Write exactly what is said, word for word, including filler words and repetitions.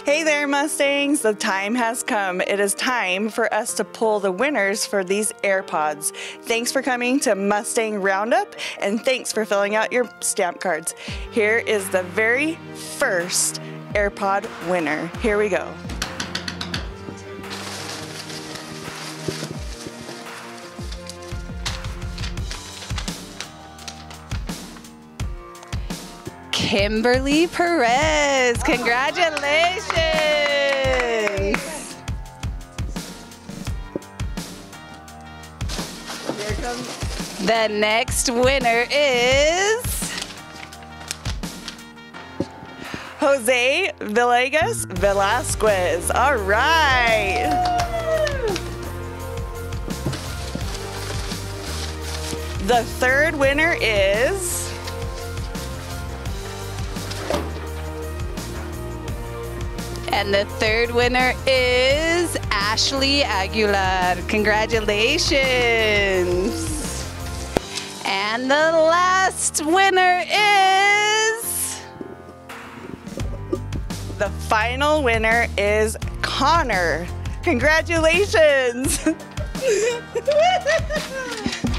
Hey there, Mustangs! The time has come. It is time for us to pull the winners for these AirPods. Thanks for coming to Mustang Roundup, and thanks for filling out your stamp cards. Here is the very first AirPod winner. Here we go. Kimberly Perez, congratulations! Here comes The next winner is Jose Villegas Velasquez. All right. The third winner is And the third winner is Ashley Aguilar. Congratulations. And the last winner is... The final winner is Connor. Congratulations.